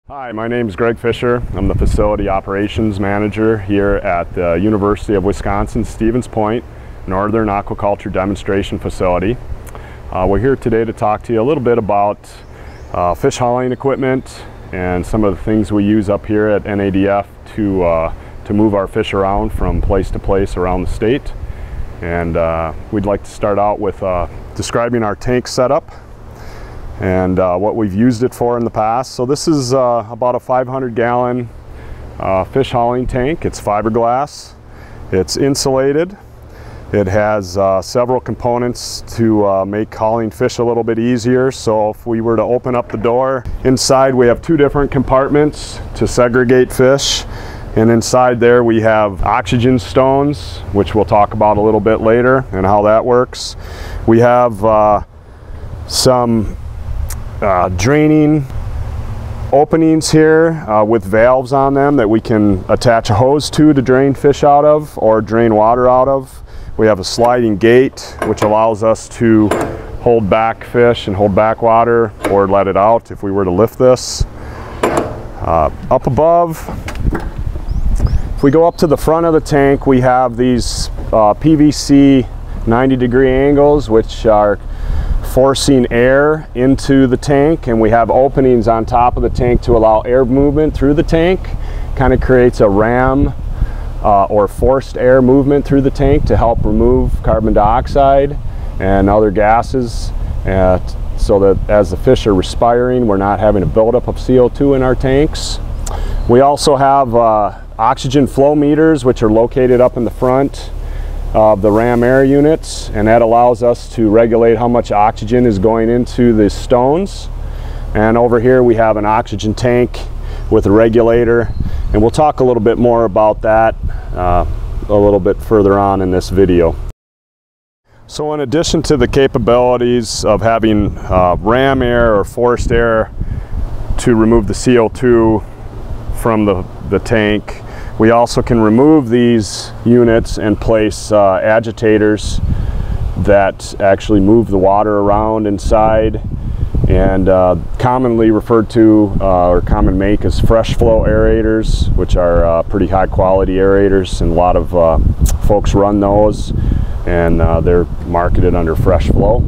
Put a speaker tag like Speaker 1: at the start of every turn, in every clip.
Speaker 1: Hi, my name is Greg Fisher. I'm the Facility Operations Manager here at the University of Wisconsin Stevens Point Northern Aquaculture Demonstration Facility. We're here today to talk to you a little bit about fish hauling equipment and some of the things we use up here at NADF to move our fish around from place to place around the state. And we'd like to start out with describing our tank setup and what we've used it for in the past. So this is about a 500-gallon fish hauling tank. It's fiberglass, it's insulated, it has several components to make hauling fish a little bit easier. So if we were to open up the door, inside we have two different compartments to segregate fish, and inside there we have oxygen stones, which we'll talk about a little bit later and how that works. We have some draining openings here with valves on them that we can attach a hose to drain fish out of or drain water out of. We have a sliding gate which allows us to hold back fish and hold back water or let it out if we were to lift this. Up above, if we go up to the front of the tank, we have these PVC 90-degree angles which are forcing air into the tank, and we have openings on top of the tank to allow air movement through the tank. Kind of creates a ram or forced air movement through the tank to help remove carbon dioxide and other gases, so that as the fish are respiring, we're not having a buildup of CO2 in our tanks. We also have oxygen flow meters, which are located up in the front of the ram air units, and that allows us to regulate how much oxygen is going into the stones. And over here we have an oxygen tank with a regulator, and we'll talk a little bit more about that a little bit further on in this video. So in addition to the capabilities of having ram air or forced air to remove the CO2 from the tank, we also can remove these units and place agitators that actually move the water around inside, and commonly referred to or common make as fresh flow aerators, which are pretty high quality aerators, and a lot of folks run those, and they're marketed under fresh flow.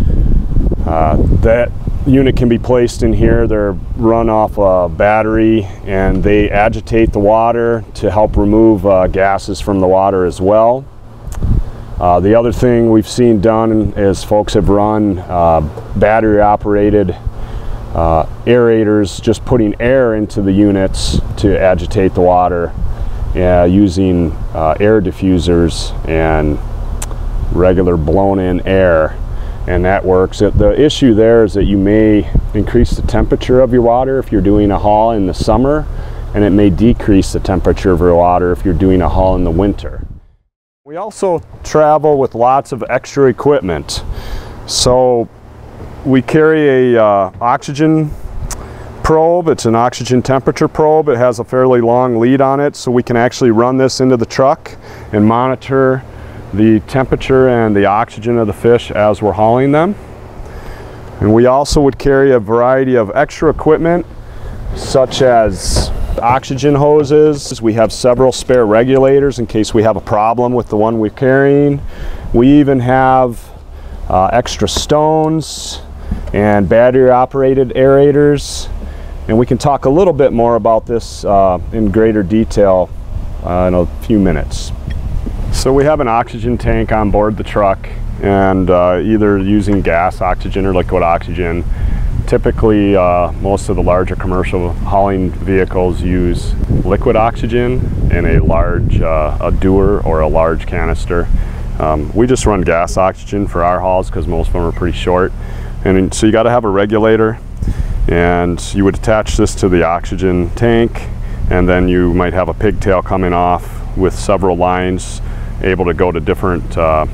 Speaker 1: That unit can be placed in here. They're run off a battery, and they agitate the water to help remove gases from the water as well. The other thing we've seen done is folks have run battery operated aerators, just putting air into the units to agitate the water using air diffusers and regular blown in air. And that works. The issue there is that you may increase the temperature of your water if you're doing a haul in the summer, and it may decrease the temperature of your water if you're doing a haul in the winter. We also travel with lots of extra equipment. So we carry a oxygen probe. It's an oxygen temperature probe. It has a fairly long lead on it, so we can actually run this into the truck and monitor the temperature and the oxygen of the fish as we're hauling them. And we also would carry a variety of extra equipment, such as oxygen hoses. We have several spare regulators in case we have a problem with the one we're carrying. We even have extra stones and battery operated aerators, and we can talk a little bit more about this in greater detail in a few minutes. So we have an oxygen tank on board the truck, and either using gas oxygen or liquid oxygen. Typically most of the larger commercial hauling vehicles use liquid oxygen in a large a dewar or a large canister. We just run gas oxygen for our hauls because most of them are pretty short, and so you got to have a regulator, and you would attach this to the oxygen tank, and then you might have a pigtail coming off with several lines able to go to different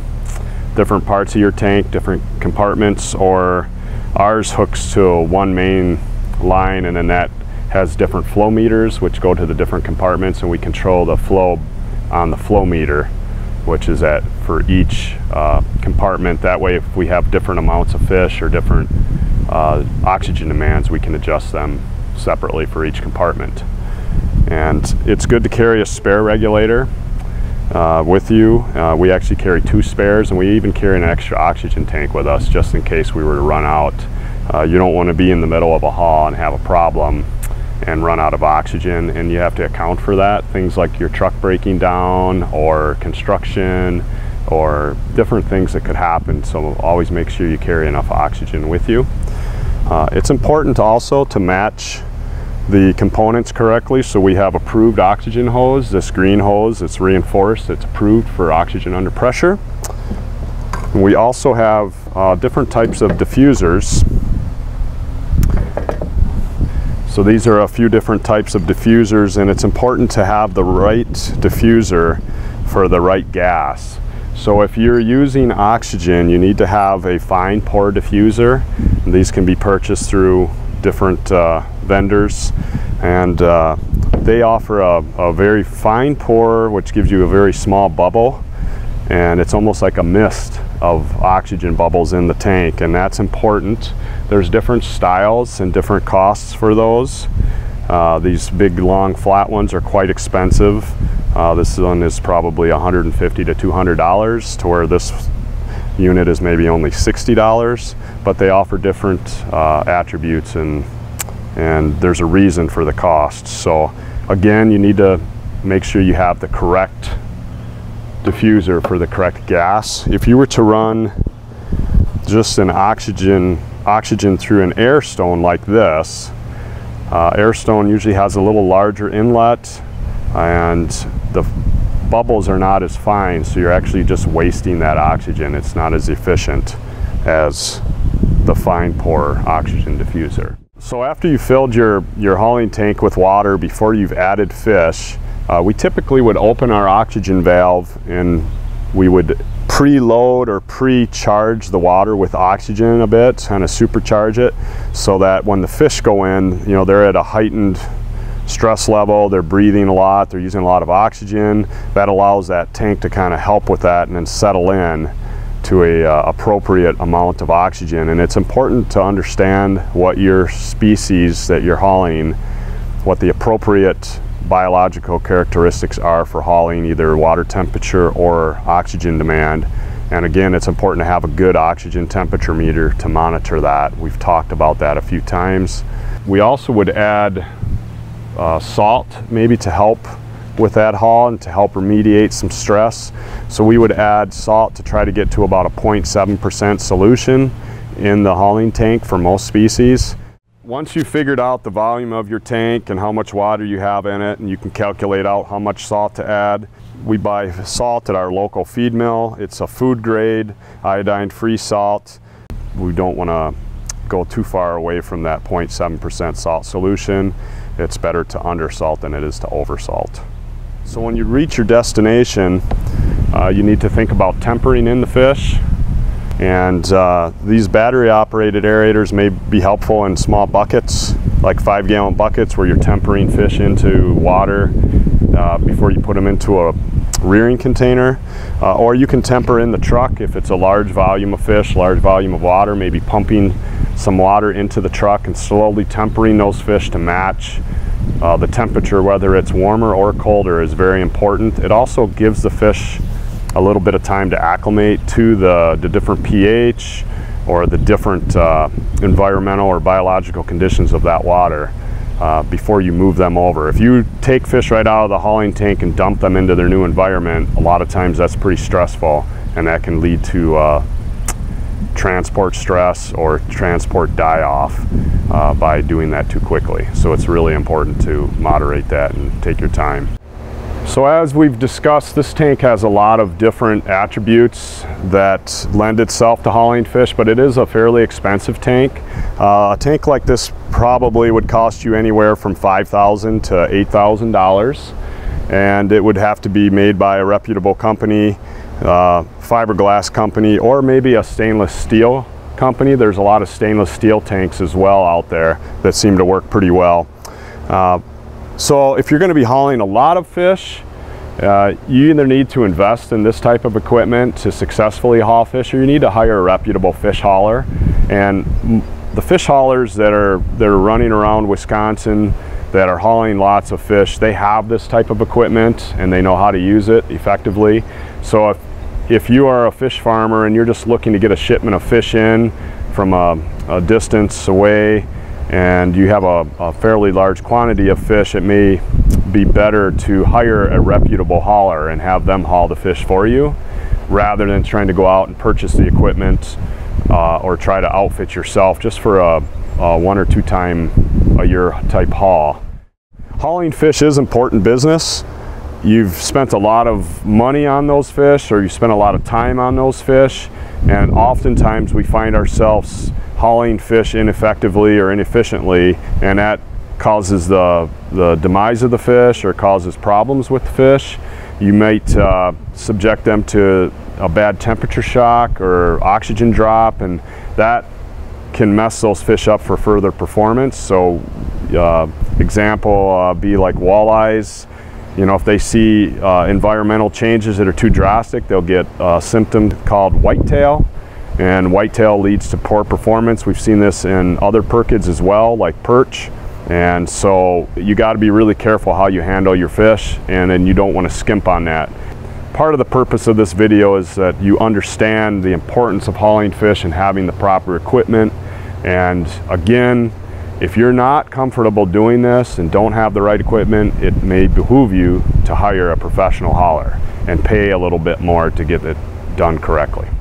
Speaker 1: parts of your tank, different compartments, or ours hooks to one main line, and then that has different flow meters which go to the different compartments, and we control the flow on the flow meter, which is for each compartment. That way, if we have different amounts of fish or different oxygen demands, we can adjust them separately for each compartment. And it's good to carry a spare regulator with you. We actually carry 2 spares, and we even carry an extra oxygen tank with us just in case we were to run out. You don't want to be in the middle of a haul and have a problem and run out of oxygen, and you have to account for that. Things like your truck breaking down or construction or different things that could happen, so always make sure you carry enough oxygen with you. It's important also to match the components correctly, so we have approved oxygen hose. This green hose, it's reinforced, it's approved for oxygen under pressure. And we also have different types of diffusers. So these are a few different types of diffusers, and it's important to have the right diffuser for the right gas. So if you're using oxygen, you need to have a fine pore diffuser. And these can be purchased through different vendors, and they offer a very fine pore, which gives you a very small bubble, and it's almost like a mist of oxygen bubbles in the tank, and that's important. There's different styles and different costs for those. These big long flat ones are quite expensive. This one is probably $150 to $200, to where this unit is maybe only $60, but they offer different attributes, and there's a reason for the cost. So again, you need to make sure you have the correct diffuser for the correct gas. If you were to run just an oxygen through an air stone like this, air stone usually has a little larger inlet, and the bubbles are not as fine, so you're actually just wasting that oxygen. It's not as efficient as the fine pore oxygen diffuser. So after you filled your hauling tank with water, before you've added fish, we typically would open our oxygen valve, and we would preload or pre-charge the water with oxygen a bit, kind of supercharge it, so that when the fish go in, you know, they're at a heightened stress level, they're breathing a lot, they're using a lot of oxygen. That allows that tank to kind of help with that and then settle in to a appropriate amount of oxygen. And it's important to understand what your species that you're hauling, what the appropriate biological characteristics are for hauling either water temperature or oxygen demand. And again, it's important to have a good oxygen temperature meter to monitor that. We've talked about that a few times. We also would add salt maybe to help with that haul and to help remediate some stress. So we would add salt to try to get to about a 0.7% solution in the hauling tank for most species. Once you've figured out the volume of your tank and how much water you have in it, and you can calculate out how much salt to add, we buy salt at our local feed mill. It's a food grade, iodine-free salt. We don't want to go too far away from that 0.7% salt solution. It's better to undersalt than it is to oversalt. So when you reach your destination, you need to think about tempering in the fish. And these battery operated aerators may be helpful in small buckets, like 5-gallon buckets, where you're tempering fish into water before you put them into a rearing container. Or you can temper in the truck if it's a large volume of fish, large volume of water, maybe pumping some water into the truck and slowly tempering those fish to match the temperature, whether it's warmer or colder, is very important. It also gives the fish a little bit of time to acclimate to the different pH or the different environmental or biological conditions of that water before you move them over. If you take fish right out of the hauling tank and dump them into their new environment, a lot of times that's pretty stressful, and that can lead to transport stress or transport die-off by doing that too quickly. So it's really important to moderate that and take your time. So as we've discussed, this tank has a lot of different attributes that lend itself to hauling fish, but it is a fairly expensive tank. A tank like this probably would cost you anywhere from $5,000 to $8,000, and it would have to be made by a reputable company, fiberglass company, or maybe a stainless steel company. There's a lot of stainless steel tanks as well out there that seem to work pretty well. So if you're going to be hauling a lot of fish, you either need to invest in this type of equipment to successfully haul fish, or you need to hire a reputable fish hauler. And the fish haulers that are running around Wisconsin that are hauling lots of fish, they have this type of equipment and they know how to use it effectively. So if you are a fish farmer and you're just looking to get a shipment of fish in from a distance away, and you have a fairly large quantity of fish, it may be better to hire a reputable hauler and have them haul the fish for you, rather than trying to go out and purchase the equipment or try to outfit yourself just for a 1 or 2 time a year type haul. Hauling fish is important business. You've spent a lot of money on those fish, or you spent a lot of time on those fish, and oftentimes we find ourselves hauling fish ineffectively or inefficiently, and that causes the demise of the fish or causes problems with the fish. You might subject them to a bad temperature shock or oxygen drop, and that can mess those fish up for further performance. So example be like walleyes. You know, if they see environmental changes that are too drastic, they'll get a symptom called whitetail, and whitetail leads to poor performance. We've seen this in other perkids as well, like perch. And so you got to be really careful how you handle your fish, and then you don't want to skimp on that. Part of the purpose of this video is that you understand the importance of hauling fish and having the proper equipment. And again, if you're not comfortable doing this and don't have the right equipment, it may behoove you to hire a professional hauler and pay a little bit more to get it done correctly.